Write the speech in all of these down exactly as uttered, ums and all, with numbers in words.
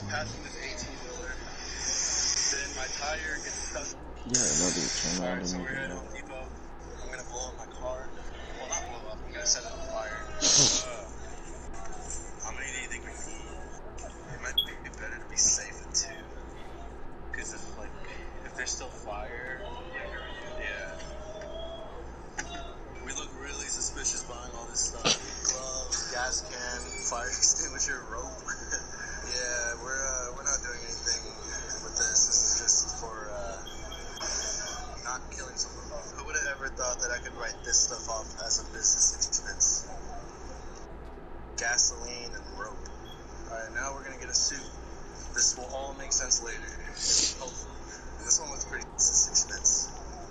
passing this eighteen wheeler. Then my tire gets stuck. Yeah, another channel. Alright, so we're here at Home Depot. I'm gonna blow up my car. Well, not blow up, I'm gonna set it on fire. uh, how many do you think we need? It might be better to be safe with two. Because if, like, if there's still fire, yeah. We look really suspicious buying all this stuff. Gloves, gas can, fire extinguisher, rope. Yeah, we're uh, we're not doing anything with this. This is just for uh, not killing someone. Who would have ever thought that I could write this stuff off as a business expense? Gasoline and rope. Alright, now we're gonna get a suit. This will all make sense later. Hopefully. This one looks pretty business expense.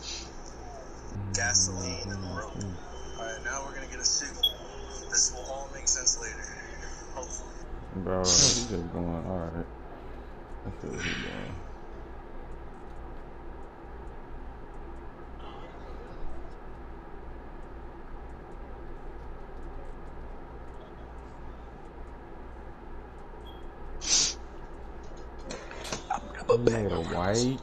Gasoline and rope. Alright, now we're gonna get a suit. This will all make sense later. Hopefully. Bro, he's just going, alright. That's what he's doing. I'm gonna put a white.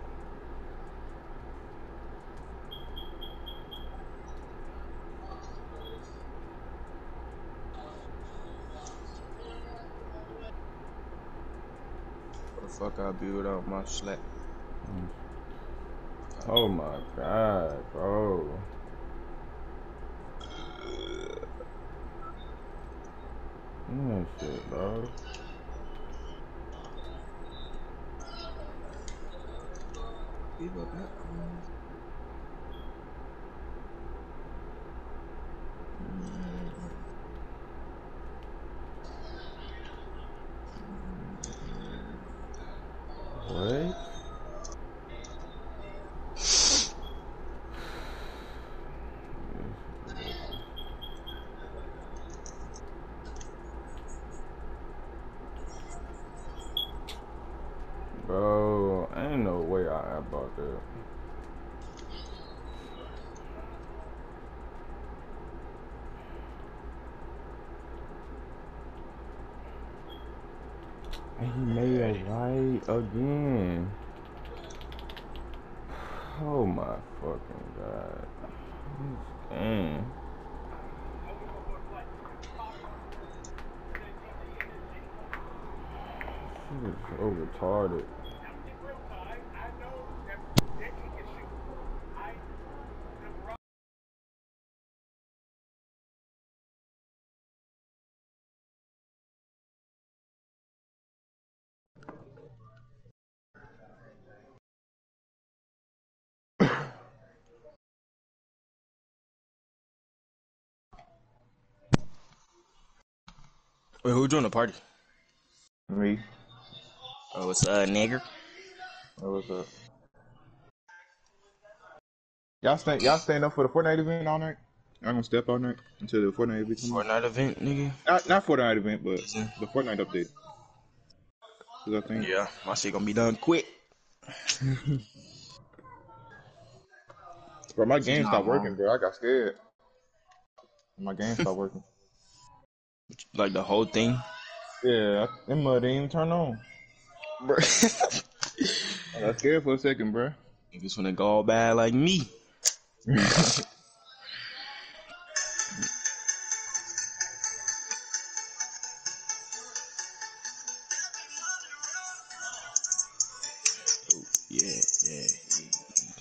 Fuck, I'll be without my slack. Oh my god, bro. That shit, bro. What? Bro, ain't no way I bought that. And he made a white again. Oh my fucking god. Damn. She is so retarded. Wait, who joined the party? Me. Oh, it's uh, nigger. Oh, what's up? Y'all stay, y'all staying up for the Fortnite event all night? I'm gonna step all night until the Fortnite event comes. Fortnite event, nigga. Not, not Fortnite event, but the Fortnite update. Cause I think. Yeah, my shit gonna be done quick. Bro, my game stopped working, bro. I got scared. My game stopped working. Like the whole thing? Yeah, that mud didn't even turn on. Bro. I got scared for a second, bro. Niggas finna go all bad like me. Oh, yeah, yeah, yeah.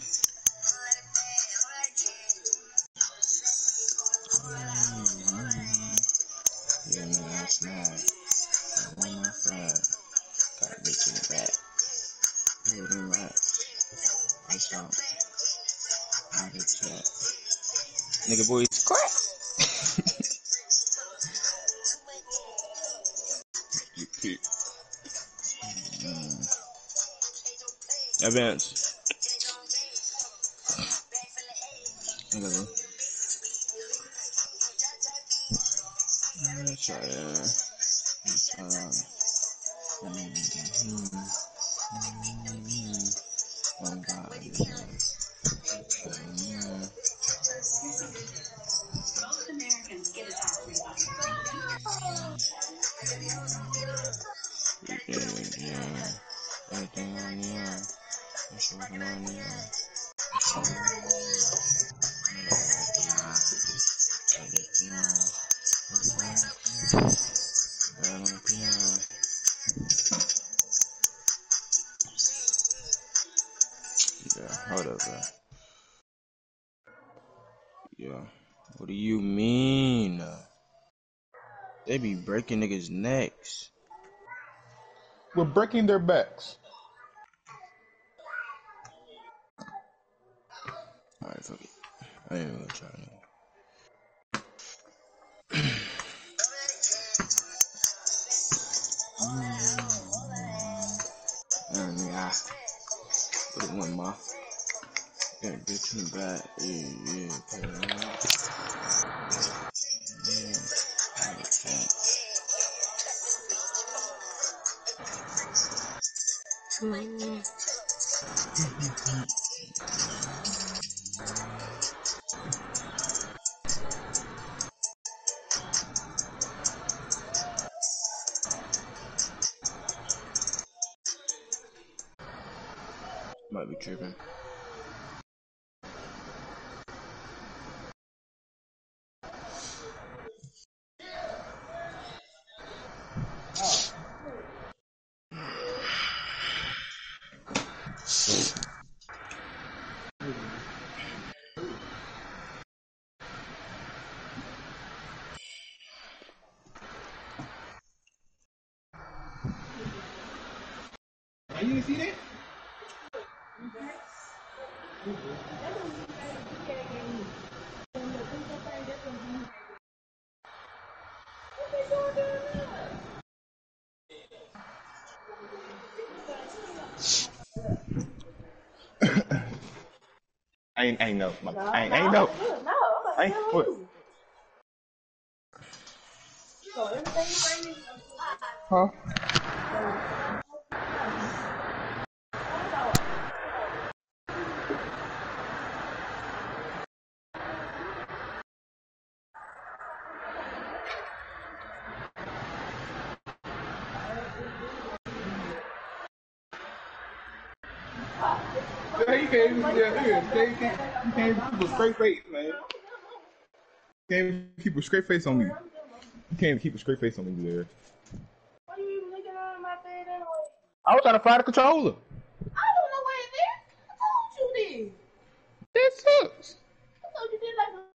Yeah, man, that's mad. I'm on my side. Got a bitch in the back. Hold him right. What's up? Out of chat. Nigga, boy, it's crack. You pick. Mm. Advance. Nigga, bro. Let's try that. Let's try that. Mm-hmm. Mm-hmm. Oh, God. Mm-hmm. Most Americans get a tax refund. Yeah. Yeah. Everything on neon. I'm sure working on neon. Take that neon. Bad on the piano. Yeah, hold up, bro. Yeah. What do you mean? They be breaking niggas' necks. We're breaking their backs. Alright, fuck it. I ain't even gonna try no. Mm, nigga, I would've won my. Got a bitch in the back. Yeah, yeah, pay it out. Yeah. Might be tripping. You didn't see that? I ain't, I ain't know. My, I ain't, I ain't know. I ain't, what? Huh? Yeah, you can't even, yeah, yeah, you can't, you can't, you can't even keep a straight face, man. You can't even keep a straight face on me. You can't even keep a straight face on me, there. Why are you even looking on my bed anyway? I was trying to find the controller. I don't know where it is. I told you this. That sucks. I told you this like a...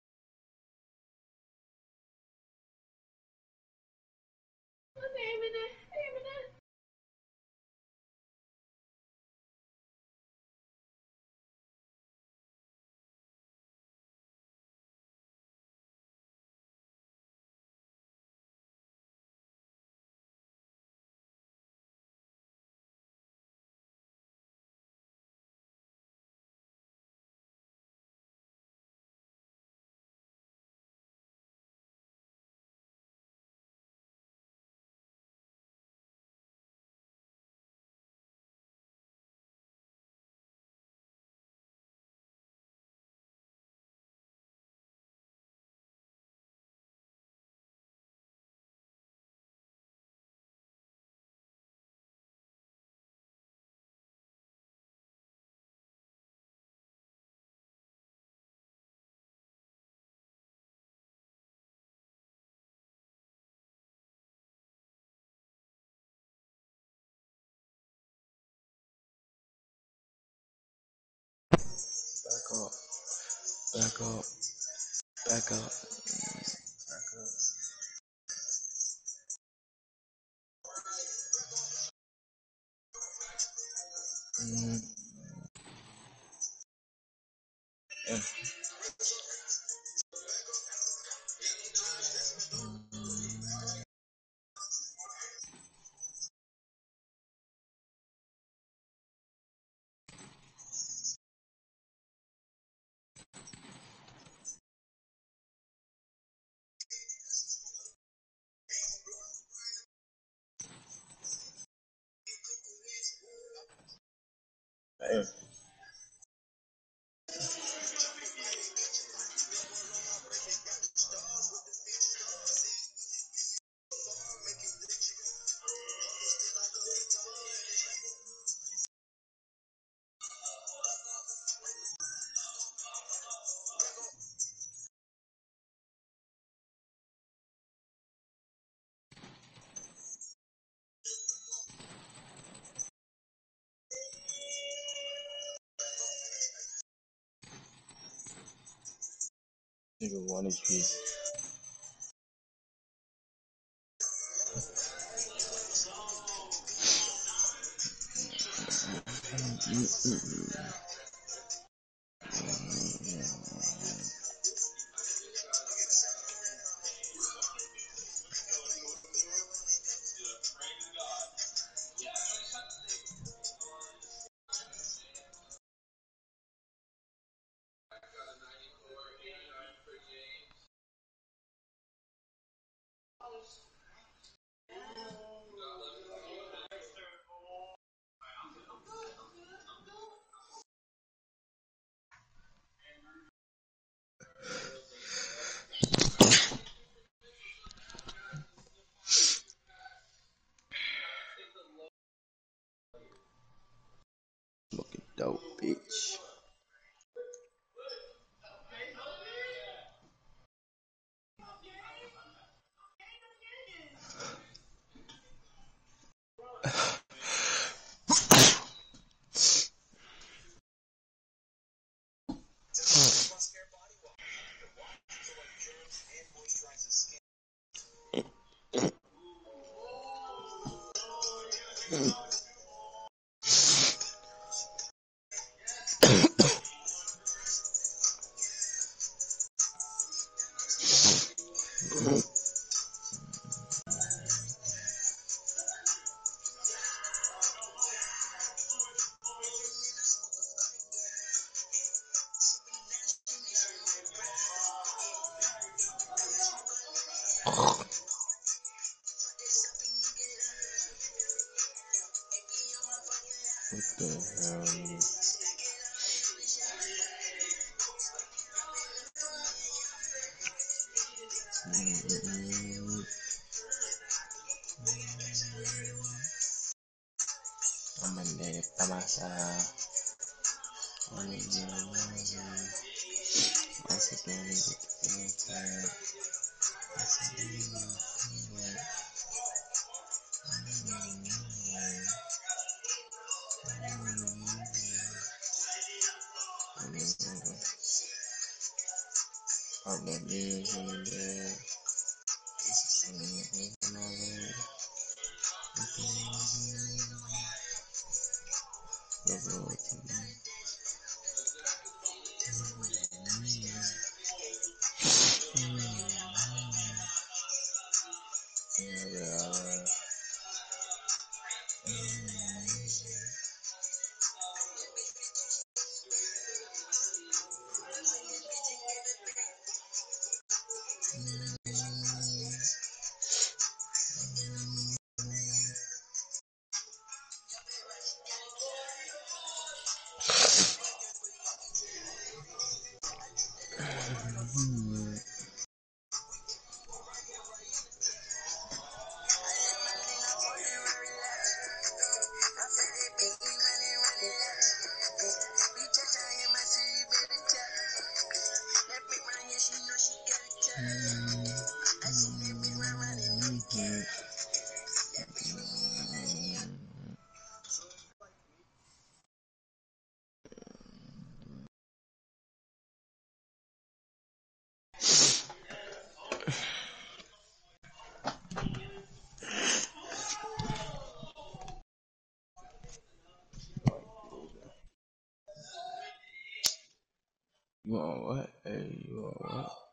Back up. Back up. Back up. Mm. Yeah. Damn. Nigga one H P. Smoking dope, bitch. What the hell, nigga? Mm-hmm. I'm a nigga by myself. I'm a nigga. Once again, nigga, get the fuck. Once again, nigga. All that news in the bed. This is something in my way. Never wait to me. You want what? Hey, you want what?